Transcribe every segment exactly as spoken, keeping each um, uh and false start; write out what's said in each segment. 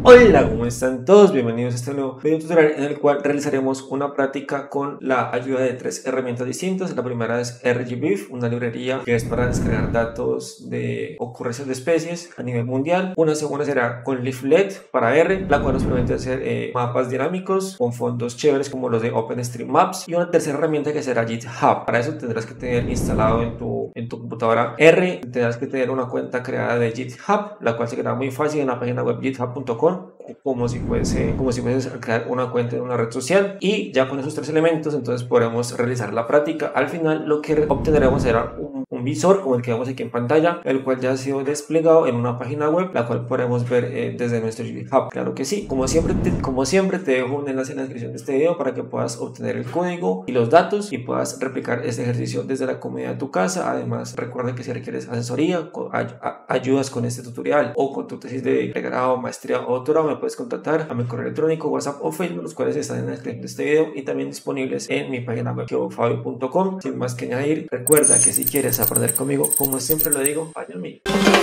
Hola, ¿cómo están todos? Bienvenidos a este nuevo video tutorial en el cual realizaremos una práctica con la ayuda de tres herramientas distintas. La primera es RGBIF, una librería que es para descargar datos de ocurrencias de especies a nivel mundial. Una segunda será con Leaflet para R, la cual nos permite hacer eh, mapas dinámicos con fondos chéveres como los de OpenStreetMaps. Y una tercera herramienta que será GitHub. Para eso tendrás que tener instalado en tu, en tu computadora R, tendrás que tener una cuenta creada de GitHub, la cual se crea muy fácil en la página web github punto com, como si fuese como si fuese crear una cuenta en una red social. Y ya con esos tres elementos entonces podremos realizar la práctica. Al final lo que obtendremos será un, un visor como el que vemos aquí en pantalla, el cual ya ha sido desplegado en una página web, la cual podremos ver eh, desde nuestro GitHub. Claro que sí. Como siempre, te, como siempre te dejo un enlace en la descripción de este video para que puedas obtener el código y los datos y puedas replicar este ejercicio desde la comodidad de tu casa. Además, recuerda que si requieres asesoría, ay ayudas con este tutorial o con tu tesis de pregrado, maestría o doctorado, me puedes contactar a mi correo electrónico, WhatsApp o Facebook, los cuales están en la descripción de este video y también disponibles en mi página web geofabio punto com. Sin más que añadir, recuerda que si quieres aprender conmigo, como siempre lo digo, vaya a mí.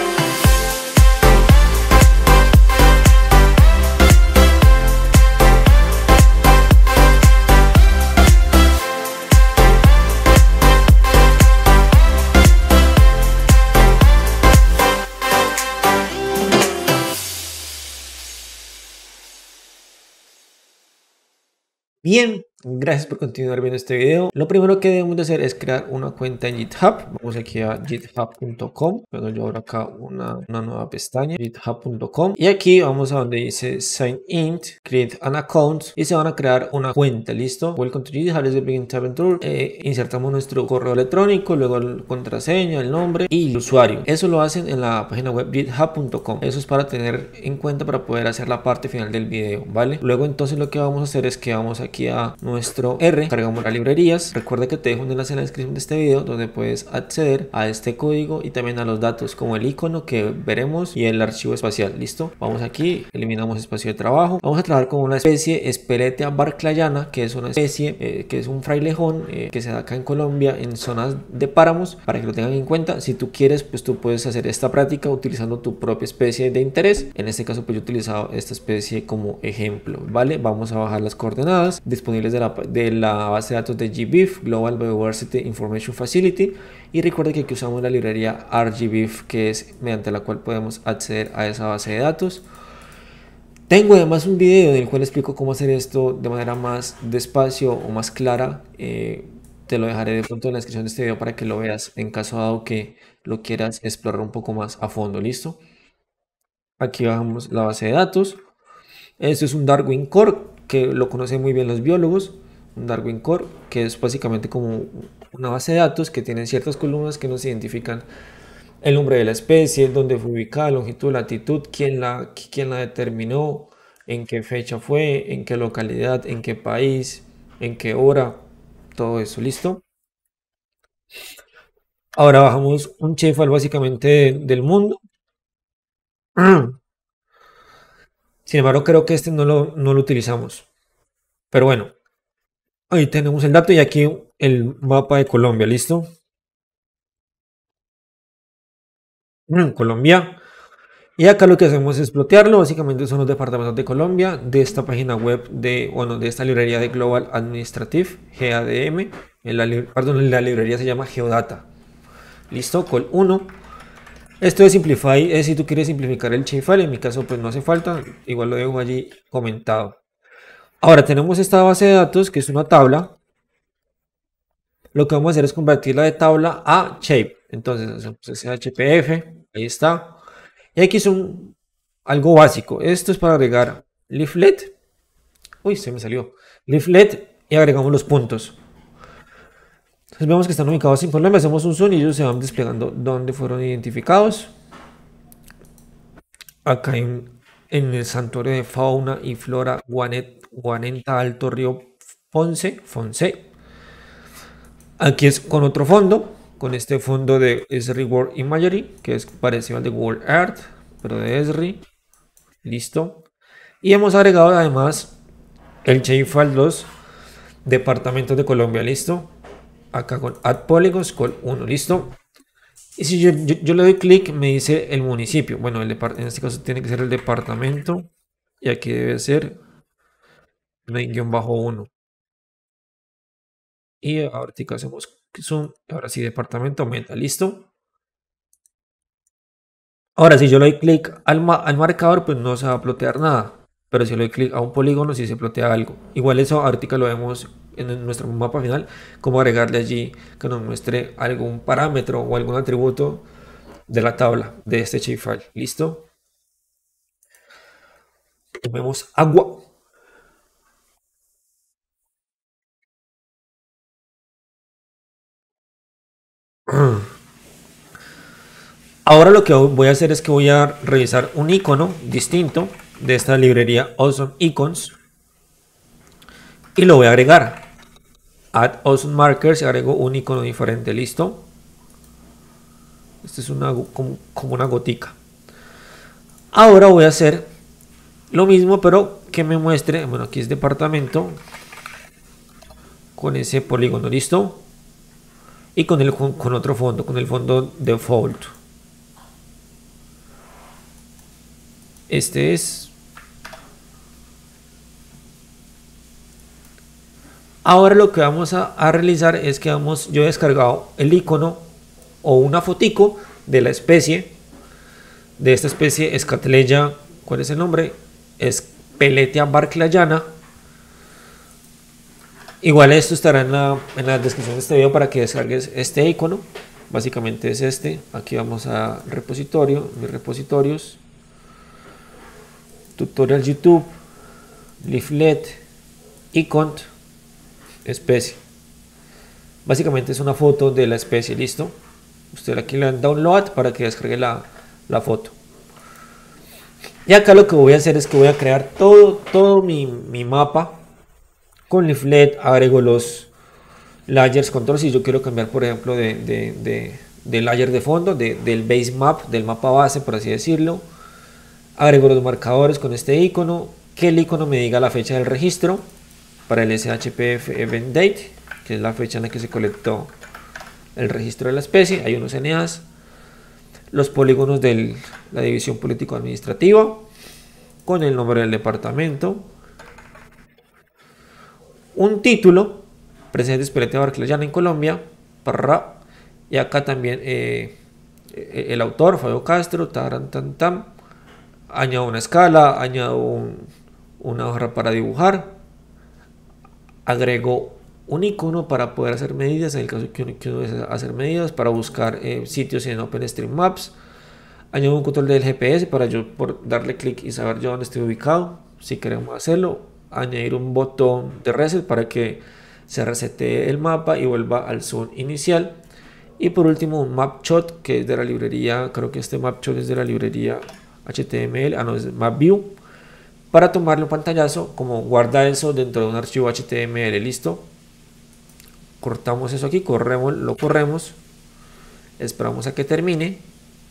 Bien, gracias por continuar viendo este video. Lo primero que debemos de hacer es crear una cuenta en GitHub. Vamos aquí a github punto com. Bueno, yo abro acá una, una nueva pestaña, github punto com. Y aquí vamos a donde dice Sign In, Create an Account. Y se van a crear una cuenta, ¿listo? Welcome to GitHub, is the Begin Tab Tour. Eh, insertamos nuestro correo electrónico, luego la contraseña, el nombre y el usuario. Eso lo hacen en la página web github punto com. Eso es para tener en cuenta para poder hacer la parte final del video, ¿vale? Luego entonces lo que vamos a hacer es que vamos aquí a nuestro R, cargamos las librerías. Recuerda que te dejo un enlace en la descripción de este video donde puedes acceder a este código y también a los datos como el icono que veremos y el archivo espacial. Listo, vamos aquí, eliminamos espacio de trabajo. Vamos a trabajar con una especie Espeletea barclayana, que es una especie eh, que es un frailejón eh, que se da acá en Colombia en zonas de páramos, para que lo tengan en cuenta. Si tú quieres, pues tú puedes hacer esta práctica utilizando tu propia especie de interés. En este caso pues yo he utilizado esta especie como ejemplo, ¿vale? Vamos a bajar las coordenadas disponibles de la, de la base de datos de GBIF, Global Biodiversity Information Facility, y recuerda que aquí usamos la librería RGBIF, que es mediante la cual podemos acceder a esa base de datos. Tengo además un video en el cual explico cómo hacer esto de manera más despacio o más clara. Eh, te lo dejaré de pronto en la descripción de este video para que lo veas en caso dado que lo quieras explorar un poco más a fondo. Listo, aquí bajamos la base de datos. Esto es un Darwin Core, que lo conocen muy bien los biólogos. Un Darwin Core, que es básicamente como una base de datos que tiene ciertas columnas que nos identifican el nombre de la especie, dónde fue ubicada, longitud, latitud, quién la, quién la determinó, en qué fecha fue, en qué localidad, en qué país, en qué hora, todo eso. Listo. Ahora bajamos un shapefile básicamente del mundo. Sin embargo, creo que este no lo, no lo utilizamos. Pero bueno, ahí tenemos el dato y aquí el mapa de Colombia. ¿Listo? Colombia. Y acá lo que hacemos es plotearlo. Básicamente son los departamentos de Colombia de esta página web de, bueno, de esta librería de Global Administrative, G A D M. En la, perdón, la librería se llama Geodata. ¿Listo? Col uno. Esto de Simplify es si tú quieres simplificar el shapefile. En mi caso pues no hace falta, igual lo dejo allí comentado. Ahora tenemos esta base de datos que es una tabla. Lo que vamos a hacer es convertirla de tabla a shape. Entonces hacemos H P F, ahí está. Y aquí es un, algo básico. Esto es para agregar leaflet. Uy, se me salió. Leaflet y agregamos los puntos. Entonces vemos que están ubicados en Colombia, hacemos un zoom y ellos se van desplegando donde fueron identificados. Acá en, en el santuario de fauna y flora Guanet, Guanenta Alto Río Fonce, Fonce. Aquí es con otro fondo, con este fondo de Esri World Imagery, que es parecido al de Google Earth, pero de Esri. Listo. Y hemos agregado además el shapefile dos departamentos de Colombia. Listo. Acá con Add Polygons, col uno. Listo. Y si yo, yo, yo le doy clic, me dice el municipio. Bueno, el en este caso tiene que ser el departamento Y aquí debe ser main-uno. Y ahorita hacemos zoom. Ahora sí, departamento aumenta. ¿Listo? Ahora, si yo le doy clic al, ma al marcador, pues no se va a plotear nada. Pero si le doy clic a un polígono, sí se plotea algo. Igual eso ahorita lo vemos en nuestro mapa final, cómo agregarle allí que nos muestre algún parámetro o algún atributo de la tabla de este shapefile. ¿Listo? Vemos agua. Ahora lo que voy a hacer es que voy a revisar un icono distinto de esta librería Awesome Icons y lo voy a agregar. Add Awesome Markers y agrego un icono diferente. ¿Listo? Esto es una, como, como una gotica. Ahora voy a hacer lo mismo, pero que me muestre, bueno, aquí es departamento con ese polígono. ¿Listo? Y con, el, con, con otro fondo, con el fondo default. Este es. Ahora lo que vamos a, a realizar es que vamos, yo he descargado el icono o una fotico de la especie, de esta especie Scatleya, ¿cuál es el nombre? Speletia barclayana. Igual esto estará en la, en la descripción de este video para que descargues este icono. Básicamente es este. Aquí vamos a repositorio, mis repositorios, tutorial YouTube, leaflet, icon, especie. Básicamente es una foto de la especie. ¿Listo? Usted aquí le dan download para que descargue la, la foto. Y acá lo que voy a hacer es que voy a crear todo, todo mi, mi mapa con leaflet. Agrego los layers control. Si yo quiero cambiar, por ejemplo, de, de, de, de layer de fondo, de, del base map, del mapa base, por así decirlo. Agrego los marcadores con este icono. Que el icono me diga la fecha del registro para el S H P F event date, que es la fecha en la que se colectó el registro de la especie. Hay unos N As. Los polígonos de la división político-administrativa con el nombre del departamento, un título, presidente Speletia barclayana en Colombia, parra, y acá también eh, el autor, Fabio Castro, taran, tan, tan. Añado una escala, añado un, una hoja para dibujar, agrego un icono para poder hacer medidas en el caso que uno quiera hacer medidas, para buscar eh, sitios en OpenStreetMaps. Añado un control del G P S para yo por darle clic y saber yo dónde estoy ubicado, si queremos hacerlo. Añadir un botón de reset para que se resete el mapa y vuelva al zoom inicial. Y por último un mapshot, que es de la librería, creo que este mapshot es de la librería H T M L, ah no, es mapview, para tomarle un pantallazo, como guarda eso dentro de un archivo H T M L. Listo, cortamos eso aquí, corremos, lo corremos, esperamos a que termine.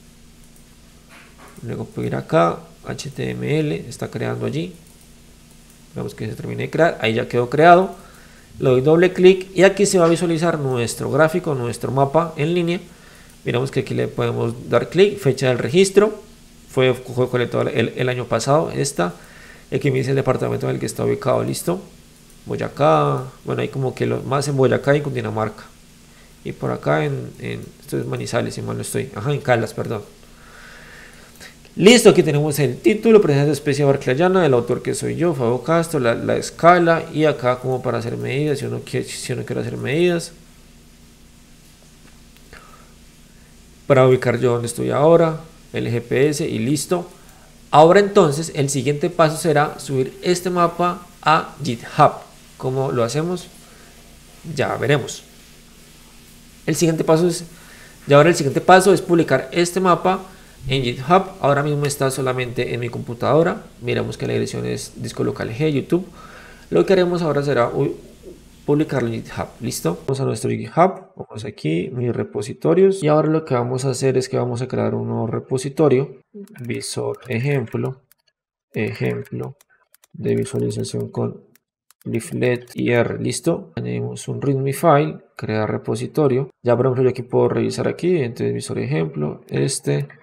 Luego puedo ir acá, H T M L, está creando allí. Vemos que se termine de crear, ahí ya quedó creado. Le doy doble clic y aquí se va a visualizar nuestro gráfico, nuestro mapa en línea. Miramos que aquí le podemos dar clic, fecha del registro, fue, fue colectado el, el año pasado, esta. Y aquí me dice el departamento en el que está ubicado. Listo, Boyacá, bueno, hay como que lo, más en Boyacá y en Cundinamarca. Y por acá en, en esto es Manizales, si mal no estoy, ajá, en Caldas, perdón. Listo, aquí tenemos el título, presencia de especie barclayana, el autor que soy yo, Fabio Castro, la, la escala, y acá como para hacer medidas, si uno quiere, si uno quiere hacer medidas, para ubicar yo donde estoy ahora, el G P S y listo. Ahora entonces el siguiente paso será subir este mapa a GitHub. ¿Cómo lo hacemos? Ya veremos. El siguiente paso es, ya ahora el siguiente paso es publicar este mapa en GitHub. Ahora mismo está solamente en mi computadora. Miramos que la dirección es disco local G, YouTube. Lo que haremos ahora será publicarlo en GitHub. Listo, vamos a nuestro GitHub, vamos aquí, mis repositorios, y ahora lo que vamos a hacer es que vamos a crear un nuevo repositorio, visor ejemplo, ejemplo de visualización con leaflet y R. Listo, añadimos un readme file, crear repositorio. Ya por ejemplo yo aquí puedo revisar aquí, entonces visor ejemplo, este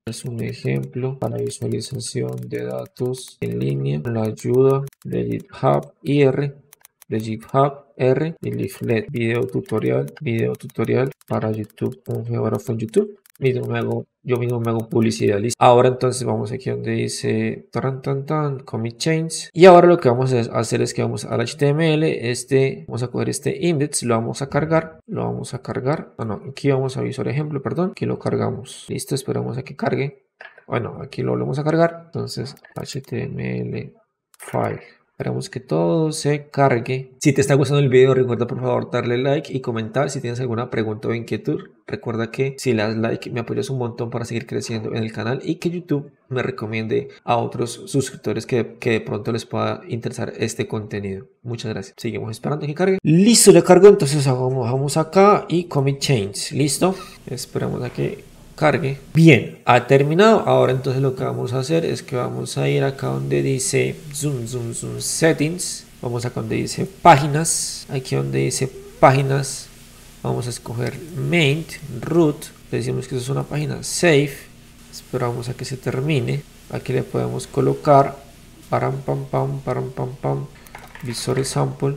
Es un ejemplo para visualización de datos en línea con la ayuda de GitHub I R, de GitHub R y Leaflet. Video tutorial, video tutorial para YouTube, un geógrafo en YouTube. Y yo, me hago, yo mismo me hago publicidad, listo. Ahora entonces vamos aquí donde dice tan tan tan commit change. Y ahora lo que vamos a hacer es que vamos al H T M L, este, vamos a coger este index, lo vamos a cargar, lo vamos a cargar. Ah, no, aquí vamos a visor ejemplo, perdón, aquí lo cargamos. Listo, esperamos a que cargue. Bueno, aquí lo volvemos a cargar. Entonces, H T M L file. Esperamos que todo se cargue. Si te está gustando el video, recuerda por favor darle like y comentar si tienes alguna pregunta o inquietud. Recuerda que si le das like me apoyas un montón para seguir creciendo en el canal y que YouTube me recomiende a otros suscriptores que, que de pronto les pueda interesar este contenido. Muchas gracias. Seguimos esperando que cargue. Listo, ya cargó. Entonces vamos, vamos acá y commit change. Listo. Esperamos a que cargue. Bien, ha terminado. Ahora entonces lo que vamos a hacer es que vamos a ir acá donde dice zoom zoom zoom settings, vamos acá donde dice páginas, aquí donde dice páginas vamos a escoger main root, le decimos que eso es una página save, esperamos a que se termine, aquí le podemos colocar param pam pam param pam pam visor sample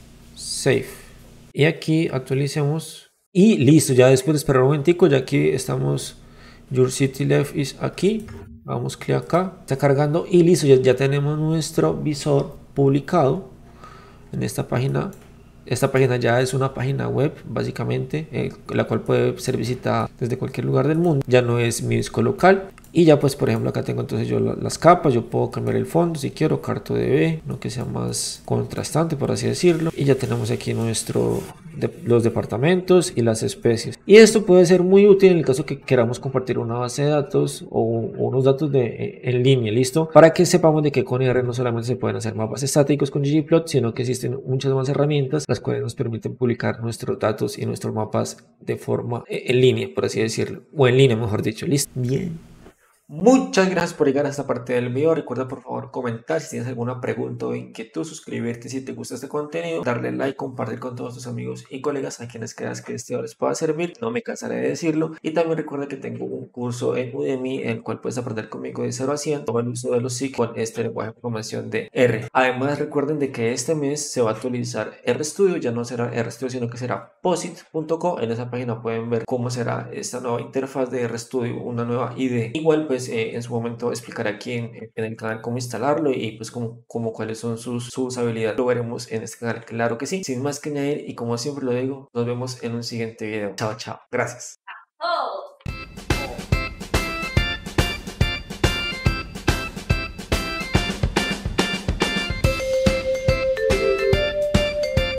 save y aquí actualicemos. Y listo, ya después de esperar un momentico, ya aquí estamos, your city left is aquí, vamos clic acá, está cargando y listo, ya, ya tenemos nuestro visor publicado en esta página. Esta página ya es una página web básicamente, eh, la cual puede ser visitada desde cualquier lugar del mundo, ya no es mi disco local. Y ya pues por ejemplo acá tengo entonces yo las capas, yo puedo cambiar el fondo si quiero, CartoDB, no que sea más contrastante por así decirlo. Y ya tenemos aquí nuestro, de, los departamentos y las especies. Y esto puede ser muy útil en el caso que queramos compartir una base de datos o, o unos datos de, en línea, listo. Para que sepamos de que con R no solamente se pueden hacer mapas estáticos con ggplot, sino que existen muchas más herramientas las cuales nos permiten publicar nuestros datos y nuestros mapas de forma en línea, por así decirlo. O en línea mejor dicho, listo. Bien. Muchas gracias por llegar a esta parte del video. Recuerda por favor comentar si tienes alguna pregunta o inquietud, suscribirte si te gusta este contenido, darle like, compartir con todos tus amigos y colegas a quienes creas que este video les pueda servir. No me cansaré de decirlo. Y también recuerda que tengo un curso en Udemy en el cual puedes aprender conmigo de cero a cien todo el uso de los S I C con este lenguaje de programación de R. Además recuerden de que este mes se va a actualizar RStudio, ya no será RStudio sino que será posit punto co. En esa página pueden ver cómo será esta nueva interfaz de RStudio, una nueva I D E. Igual pues eh, en su momento explicaré aquí en, en el canal cómo instalarlo y pues como, como cuáles son sus, sus habilidades. Lo veremos en este canal, claro que sí. Sin más que añadir y como siempre lo digo, nos vemos en un siguiente video. Chao, chao. Gracias. Oh.